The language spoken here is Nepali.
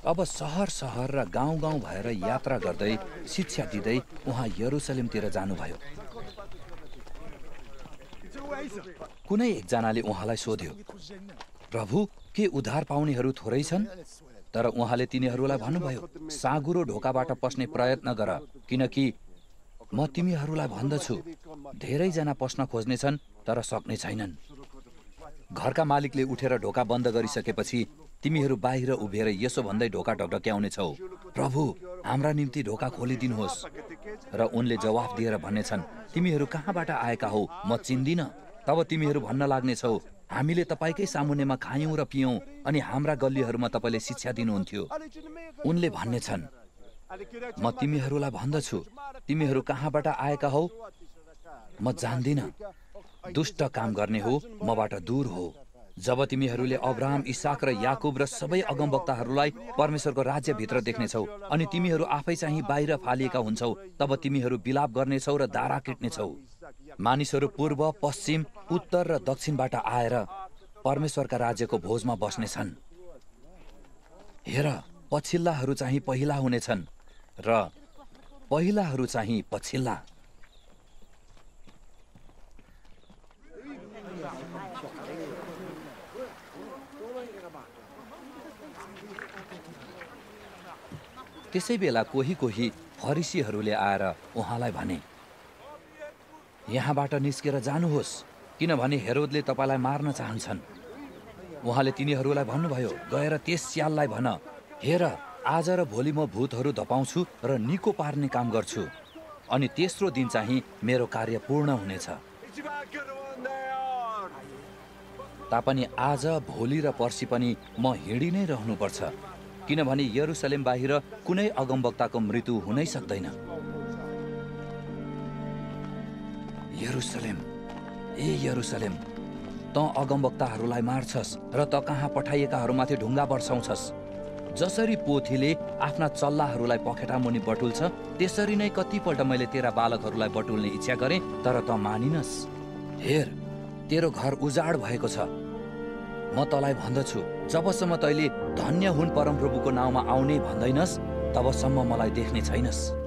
अब सहर सहर र गाउँ गाउँ भएर यात्रा गर्दै शिक्षा दिँदै उहाँ यरुसलेमतिर जानुभयो। कुनै एकजनाले उहाँलाई सोध्यो, प्रभु, के उद्धार पाउनेहरू थोरै छन्? तर उहाँले तिनीहरूलाई भन्नुभयो, साँगुरो ढोकाबाट पस्ने प्रयत्न गर, किनकि म तिमीहरूलाई भन्दछु, धेरैजना पस्न खोज्नेछन् तर सक्ने छैनन्। घरका मालिकले उठेर ढोका बन्द गरिसकेपछि तिमीहरू बाहिर उभिएर यसो भन्दै ढोका ढकढक्याउनेछौ, प्रभु, हाम्रा निम्ति ढोका खोलिदिनुहोस्। र उनले जवाफ दिएर भन्नेछन्, तिमीहरू कहाँबाट आएका हौ? म चिन्दिन। तब तिमीहरू भन्न लाग्नेछौ, हामीले तपाईँकै सामुन्नेमा खायौँ र पियौँ अनि हाम्रा गल्लीहरूमा तपाईँले शिक्षा दिनुहुन्थ्यो। उनले भन्नेछन्, म तिमीहरूलाई भन्दछु, तिमीहरू कहाँबाट आएका हौ? म जान्दिन। दुष्ट काम गर्ने हो मबाट दूर हो। जब तिमीहरूले अब्राहम, इसाक र याकुब र सबै अगमवक्ताहरूलाई परमेश्वरको राज्यभित्र देख्नेछौ अनि तिमीहरू आफै चाहिँ बाहिर फालिएका हुन्छौ, तब तिमीहरू बिलाप गर्नेछौ र दारा किट्नेछौ। मानिसहरू पूर्व, पश्चिम, उत्तर र दक्षिणबाट आएर परमेश्वरका राज्यको भोजमा बस्नेछन्। हेर, पछिल्लाहरू चाहिँ पहिला हुनेछन् र पहिलाहरू चाहिँ पछिल्ला। त्यसै बेला कोही कोही फरिसीहरूले आएर उहाँलाई भने, यहाँबाट निस्केर जानुहोस्, किनभने हेरोदले तपाईँलाई मार्न चाहन्छन्। उहाँले तिनीहरूलाई भन्नुभयो, गएर त्यस स्याललाई भन, हेर, आज र भोलि म भूतहरू धपाउँछु र निको पार्ने काम गर्छु, अनि तेस्रो दिन चाहिँ मेरो कार्य पूर्ण हुनेछ। तापनि आज, भोलि र पर्सि पनि म हिँडी नै रहनुपर्छ, किनभने यरुसलेम बाहिर कुनै अगमवक्ताको मृत्यु हुनै सक्दैन। यरुसलेम, ए यरुसलेम, त अगमवक्ताहरूलाई मार्छस् र त कहाँ पठाइएकाहरूमाथि ढुङ्गा बर्साउँछस्। जसरी पोथीले आफ्ना चल्लाहरूलाई पखेटा मुनि बटुल्छ, त्यसरी नै कतिपल्ट मैले तेरा बालकहरूलाई बटुल्ने इच्छा गरेँ, तर त मानिनस्। हेर, तेरो घर उजाड भएको छ। म तँलाई भन्दछु, जबसम्म तैँले धन्य हुन् परमप्रभुको नाउँमा आउने भन्दैनस्, तबसम्म मलाई देख्ने छैनस्।